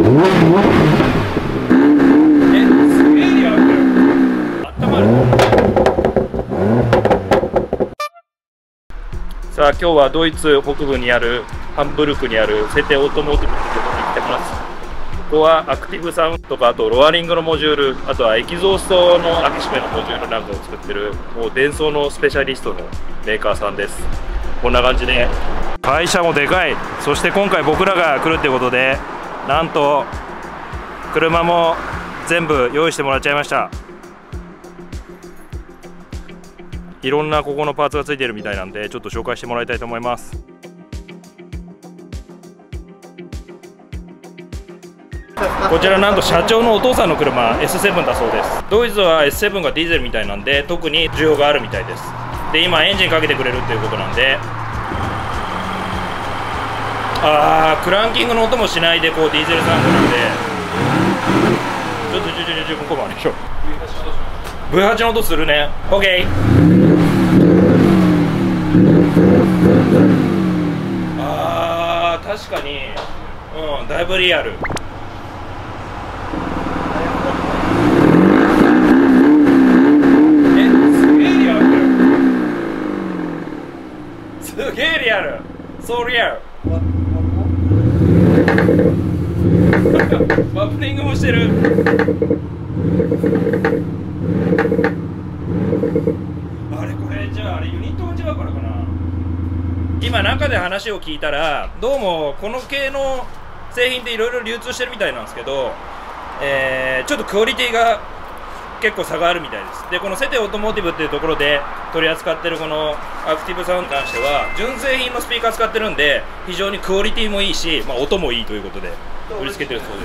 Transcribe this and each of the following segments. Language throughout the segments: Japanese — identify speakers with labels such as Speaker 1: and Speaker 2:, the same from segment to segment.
Speaker 1: すげえリアル。あったまる。さあ今日はドイツ北部にあるハンブルクにあるセテオートモーティブというところに来てます。ここはアクティブサウンドとか、あとロアリングのモジュール、あとはエキゾーストの開け閉めのモジュールなんかを作ってる、もう電装のスペシャリストのメーカーさんです。こんな感じで会社もでかい。そして今回僕らが来るってことで、なんと車も全部用意してもらっちゃいました。いろんなここのパーツがついてるみたいなんで、ちょっと紹介してもらいたいと思います。こちらなんと社長のお父さんの車 S7 だそうです。ドイツは S7 がディーゼルみたいなんで、特に需要があるみたいです。で今エンジンかけてくれるっていうことなんで、クランキングの音もしないでこうディーゼルサウンドなんで、ちょっと向こうもあるでしょ。 V8 の音するね。 OK。 確かに、だいぶリアル。すげえリアル。そうリアル。バップリングもしてる。あれこれじゃあ、ユニットが違うからかな。今中で話を聞いたら、どうもこの系の製品っていろいろ流通してるみたいなんですけど、ちょっとクオリティが結構差があるみたいです。でこのセテオートモーティブっていうところで取り扱ってるこのアクティブサウンドに関しては純正品のスピーカー使ってるんで、非常にクオリティもいいし、音もいいということで売りつけてるそうです。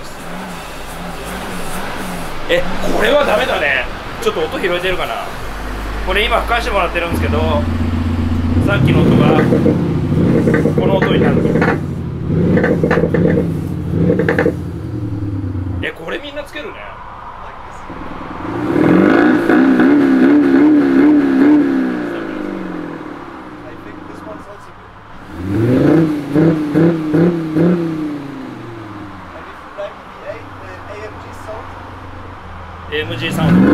Speaker 1: これはダメだね。ちょっと音拾えてるかな。これ今吹かしてもらってるんですけど、さっきの音がこの音になると。これみんなつけるね。AMG サウンド。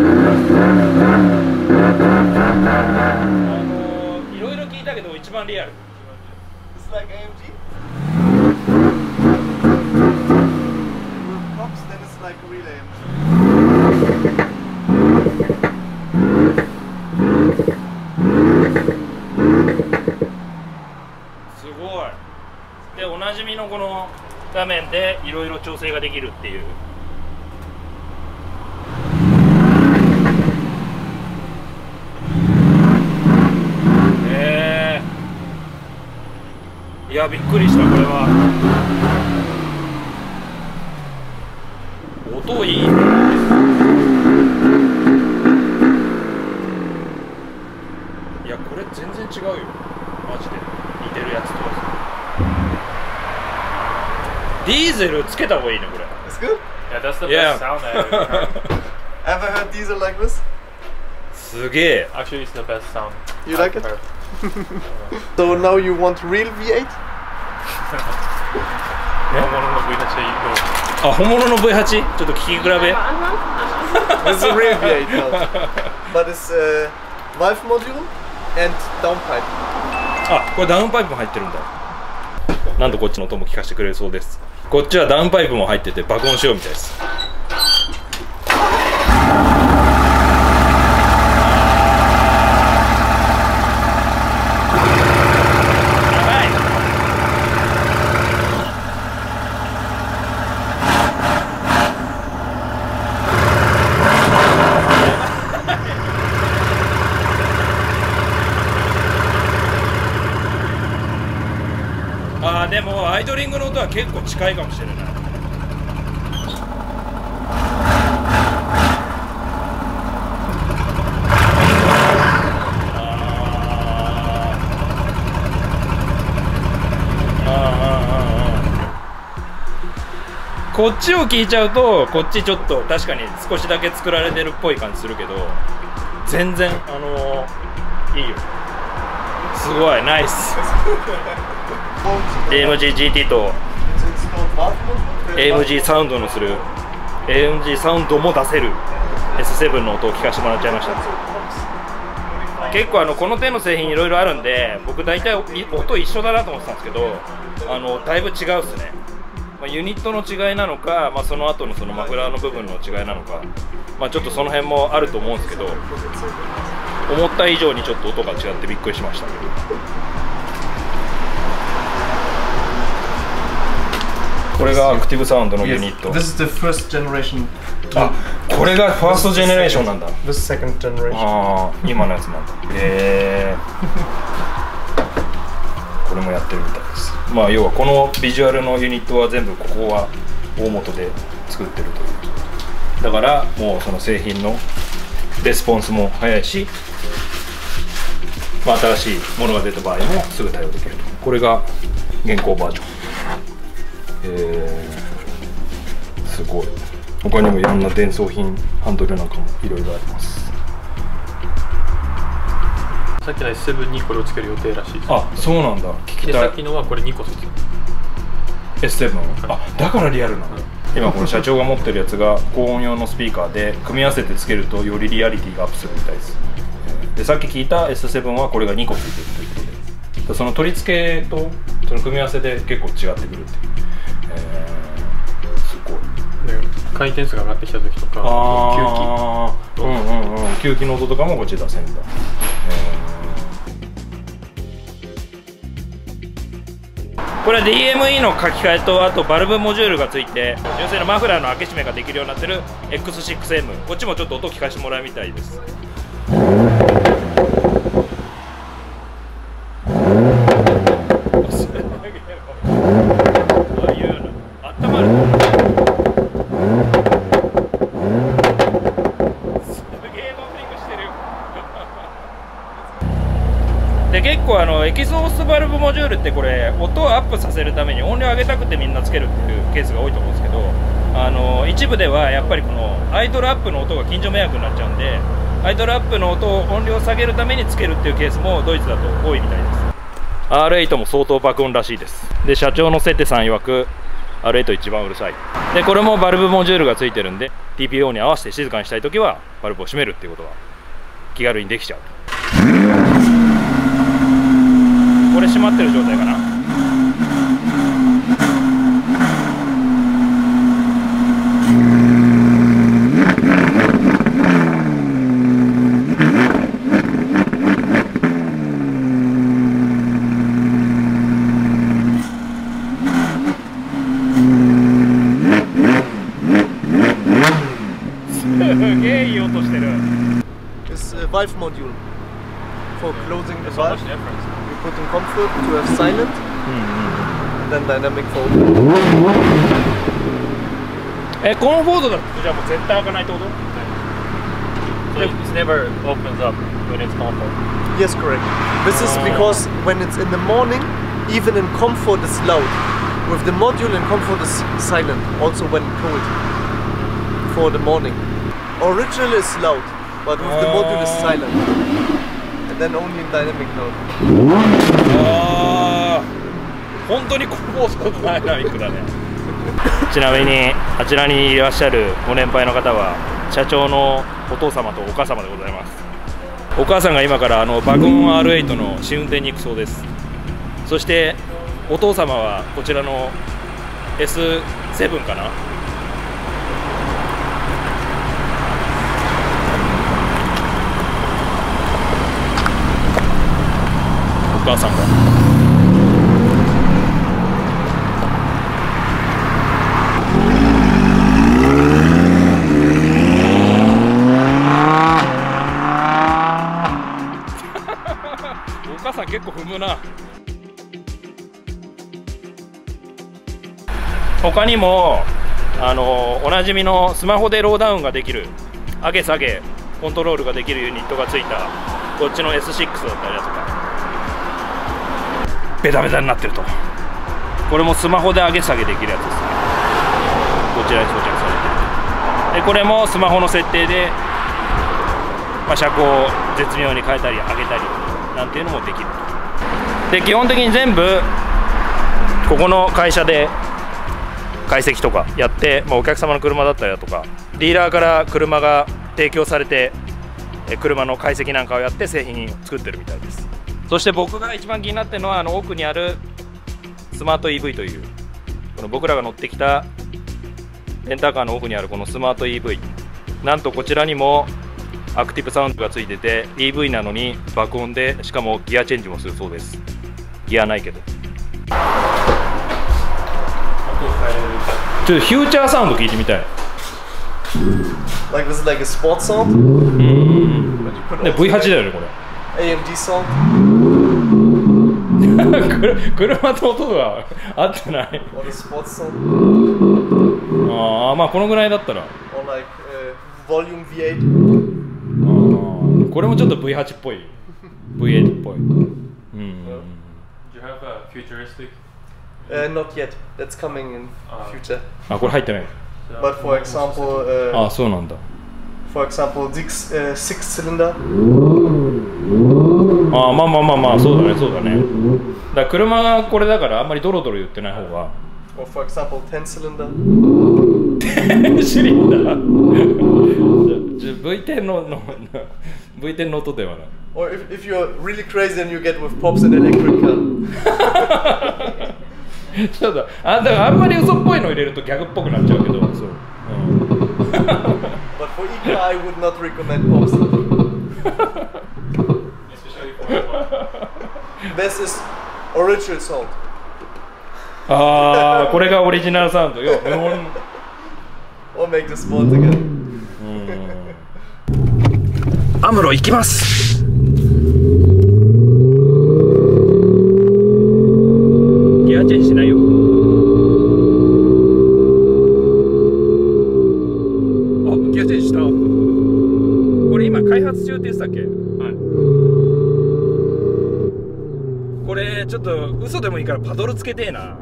Speaker 1: いろいろ聞いたけど一番リアル。It's like AMG? With props, then it's like real AMG. すごい。でおなじみのこの画面でいろいろ調整ができるっていう。いやびっくりした。これは音いいね。いやこれ全然違うよマジで。似てるやつとディーゼルつけた方がいいねこれ。
Speaker 2: It's good?
Speaker 3: Yeah, that's the best sound I ever heard.
Speaker 2: Ever heard diesel like this?
Speaker 1: すげえ。
Speaker 3: Actually, it's the best sound.
Speaker 2: You like it? So now you want real V8?
Speaker 1: 本物の V8? ちょっと聞き比べ。
Speaker 2: It's a real V8 now. But it's valve module and downpipe.
Speaker 1: これダウンパイプも入ってるんだ。なんとこっちの音も聞かせてくれるそうです。こっちはダウンパイプも入ってて爆音仕様みたいです。でもアイドリングの音は結構近いかもしれない。こっちを聞いちゃうと、こっちちょっと確かに少しだけ作られてるっぽい感じするけど、全然いいよ。すごいナイス。AMG GT と AMG サウンドのする AMG サウンドも出せる S7 の音を聞かせてもらっちゃいました。結構この手の製品いろいろあるんで、僕大体音一緒だなと思ってたんですけど、だいぶ違うっすね。ユニットの違いなのか、その後のそのマフラーの部分の違いなのか、ちょっとその辺もあると思うんですけど、思った以上にちょっと音が違ってびっくりしました。これがアクティブサウンドのユニット。
Speaker 2: This is the first generation.
Speaker 1: あ、これがファーストジェネレーションなんだ。
Speaker 2: This is second generation.
Speaker 1: ああ、今のやつなんだ。これもやってるみたいです。要はこのビジュアルのユニットは全部ここは大元で作ってるという。だからもうその製品のレスポンスも早いし、新しいものが出た場合もすぐ対応できると。これが現行バージョン。すごい。他にもいろんな伝送品ハンドルなんかもいろいろあります。
Speaker 3: さっきの S7 にこれをつける予定らしいです。
Speaker 1: あ、そうなんだ。聞きたい。
Speaker 3: さっきのはこれ2個ついてる
Speaker 1: S7 あ、だからリアルなの。今この社長が持ってるやつが高音用のスピーカーで組み合わせてつけるとよりリアリティがアップするみたいです。でさっき聞いた S7 はこれが2個ついてるということで、その取り付けとその組み合わせで結構違ってくるっていう、すごい。
Speaker 3: 回転数が上がってきた時とか、
Speaker 1: 吸気の音とかもこっち出せるんだ。これは DME の書き換えと、あとバルブモジュールがついて純正のマフラーの開け閉めができるようになってる X6M、 こっちもちょっと音聞かせてもらうみたいです。で結構エキゾーストバルブモジュールってこれ音をアップさせるために音量上げたくてみんなつけるっていうケースが多いと思うんですけど、一部ではやっぱりこのアイドルアップの音が近所迷惑になっちゃうんで、アイドルアップの音を音量を下げるためにつけるっていうケースもドイツだと多いみたいです。 R8 も相当爆音らしいです。で社長のセテさん曰く R8 一番うるさい。でこれもバルブモジュールがついてるんで TPO に合わせて静かにしたいときはバルブを閉めるっていうことが気軽にできちゃう。これ閉まってる状態かな。すげえいい音してる。
Speaker 2: This valve module for closing the valve. Put in comfort to have silent, and then dynamic for open.
Speaker 1: コンフォートだとじゃあもう絶対開かないってこと？
Speaker 3: So it never opens up when it's comfort.
Speaker 2: Yes, correct. This is because when it's in the morning, even in comfort is loud. With the module in comfort is silent, also when cold. For the morning. Original is loud, but with the module is silent. And then only in dynamic mode.
Speaker 1: 本当にコンフォートとダイナミックだね。ちなみにあちらにいらっしゃるご年配の方は社長のお父様とお母様でございます。お母さんが今からバグオン R8 の試運転に行くそうです。そしてお父様はこちらの S7 かな。お母さんがお母さん結構踏むな。他にもおなじみのスマホでローダウンができる上げ下げコントロールができるユニットがついたこっちの S6 だったりだとかベタベタになってると、これもスマホで上げ下げできるやつですね。こちらに装着されてる。でこれもスマホの設定で、車高を絶妙に変えたり上げたりなんていうのもできると。で基本的に全部ここの会社で解析とかやって、お客様の車だったりだとかディーラーから車が提供されて車の解析なんかをやって製品を作ってるみたいです。そして僕が一番気になってるのは奥にあるスマート EV という、この僕らが乗ってきたレンタカーの奥にあるこのスマート EV、 なんとこちらにもアクティブサウンドがついてて EV なのに爆音で、しかもギアチェンジもするそうです。ギアないけどちょっとフューチャーサウンド聞いてみたい。
Speaker 2: Like was it like a sports sound?
Speaker 1: で V8 だよねこれ。
Speaker 2: AMD sound?
Speaker 1: 車と音が合ってない。
Speaker 2: Or the sports sound?
Speaker 1: ああ、このぐらいだったら。
Speaker 2: Or like volume V8?
Speaker 1: これもちょっと V8 っぽい。V8 っぽい。
Speaker 3: Do you have a futuristic?
Speaker 2: Not yet. That's coming in future.
Speaker 1: あ、これ入ってない。
Speaker 2: But for example,
Speaker 1: あ、そうなんだ。
Speaker 2: for example, six cylinder.
Speaker 1: あ、そうだね、そうだね。だから車がこれだからあんまりドロドロ言ってない方が。
Speaker 2: Or for example, 10 cylinder.
Speaker 1: 10シリンダー。V10 の V10 の音ではない。
Speaker 2: Or if you're really crazy and you get with pops an electric car.
Speaker 1: ちょっとだからあんまり嘘っぽいの入れるとギャグっぽくなっちゃうけど、そう。
Speaker 2: But for eco, I would not recommend pops.
Speaker 3: Especially for
Speaker 2: This is original sound.
Speaker 1: ああ、これがオリジナルサウンドよ。
Speaker 2: Or make the sport again.
Speaker 1: アムロ行きます。ギアチェンジしないよ。あ、ギアチェンジした。これ今開発中って言ってたっけ？はい。これちょっと嘘でもいいからパドルつけてえな。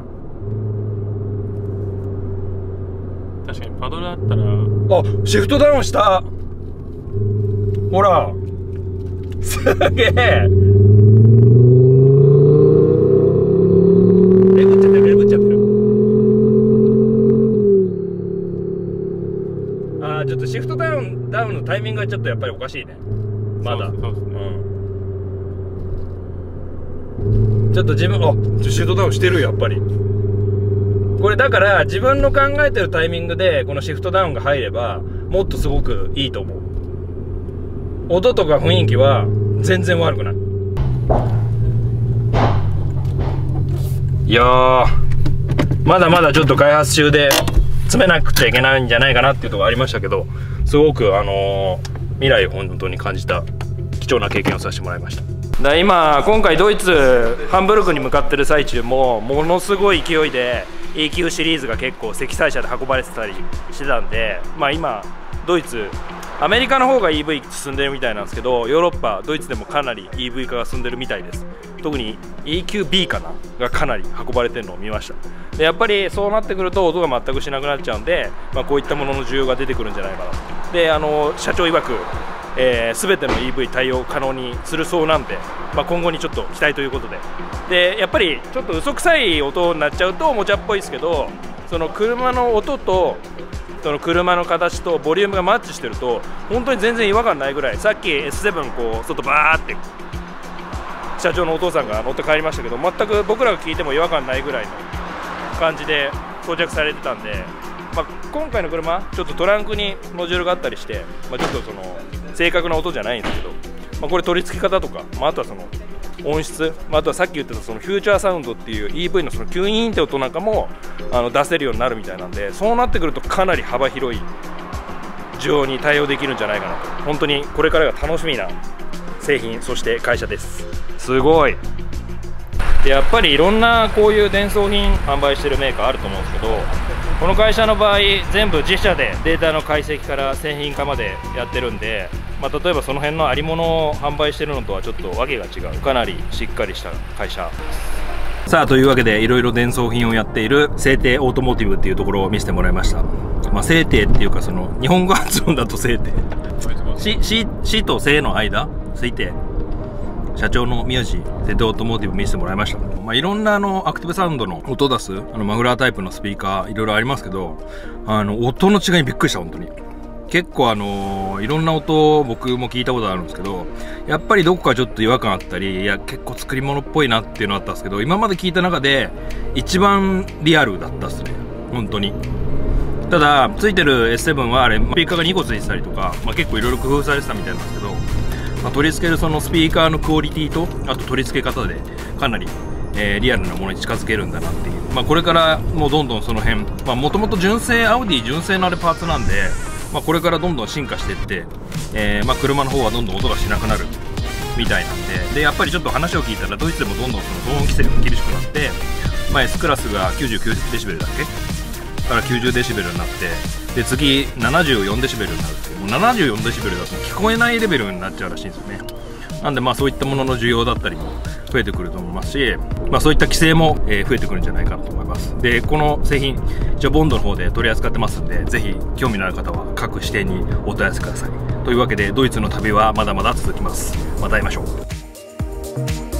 Speaker 3: 確かにパドルあったら。
Speaker 1: あ、シフトダウンした。ほら、すげえ。レブっちゃってる、レブっちゃってる。あー、ちょっとシフトダウンのタイミングがちょっとやっぱりおかしいね。まだ。
Speaker 3: そうですね。
Speaker 1: ちょっと自分、シフトダウンしてるやっぱり。これだから自分の考えてるタイミングでこのシフトダウンが入ればもっとすごくいいと思う。音とか雰囲気は全然悪くない。いやー、まだまだちょっと開発中で詰めなくちゃいけないんじゃないかなっていうところありましたけど、すごく未来を本当に感じた貴重な経験をさせてもらいました。今回ドイツハンブルクに向かってる最中もものすごい勢いで EQ シリーズが結構積載車で運ばれてたりしてたんで、今ドイツアメリカの方が EV 進んでるみたいなんですけど、ヨーロッパドイツでもかなり EV 化が進んでるみたいです。特に EQB かながかなり運ばれてるのを見ました。でやっぱりそうなってくると音が全くしなくなっちゃうんで、こういったものの需要が出てくるんじゃないかなと。で社長曰く全ての EV 対応可能にするそうなんで、今後にちょっと期待ということで、やっぱりちょっと嘘くさい音になっちゃうとおもちゃっぽいですけど、その車の音とその車の形とボリュームがマッチしてると本当に全然違和感ないぐらい、さっき S7 こう外バーって社長のお父さんが乗って帰りましたけど、全く僕らが聞いても違和感ないぐらいの感じで装着されてたんで、今回の車ちょっとトランクにノジュールがあったりして、ちょっとその正確な音じゃないんですけど、これ取り付け方とか、あとはその音質、あとはさっき言ってたそのフューチャーサウンドっていう EV のそのキュイーンって音なんかも出せるようになるみたいなんで、そうなってくるとかなり幅広い需要に対応できるんじゃないかなと、本当にこれからが楽しみな製品、そして会社です。すごい。でやっぱりいろんなこういう伝送品販売してるメーカーあると思うんですけど、この会社の場合全部自社でデータの解析から製品化までやってるんで、例えばその辺のありものを販売してるのとはちょっと訳が違う、かなりしっかりした会社です。さあというわけでいろいろ伝送品をやっているセイテイオートモーティブっていうところを見せてもらいました。セイテイっていうかその日本語発音だとセイテイ、シとセイの間、セイテイ社長の宮地ゼドオートモーティブ見せてもらいました。いろんなアクティブサウンドの音出すマフラータイプのスピーカーいろいろありますけど、音の違いにびっくりした。本当に結構いろんな音を僕も聞いたことあるんですけど、やっぱりどこかちょっと違和感あったり、いや結構作り物っぽいなっていうのあったんですけど、今まで聞いた中で一番リアルだったっすね、本当に。ただついてる S7 はあれスピーカーが2個ついてたりとか、結構いろいろ工夫されてたみたいなんですけど、取り付けるそのスピーカーのクオリティと、あと取り付け方でかなり、リアルなものに近づけるんだなっていう、これからもうどんどんその辺、もともと純正アウディ純正のあれパーツなんで、これからどんどん進化していって、車の方はどんどん音がしなくなるみたいなんで、やっぱりちょっと話を聞いたらドイツでもどんどんその騒音規制が厳しくなって、S クラスが99デシベルだっけから90デシベルになって、で次74デシベルになるっていう、もう74デシベルだと聞こえないレベルになっちゃうらしいんですよね。なんでそういったものの需要だったりも増えてくると思いますし、そういった規制も増えてくるんじゃないかなと思います。でこの製品一応ボンドの方で取り扱ってますんで、ぜひ興味のある方は各指定にお問い合わせください。というわけでドイツの旅はまだまだ続きます。また会いましょう。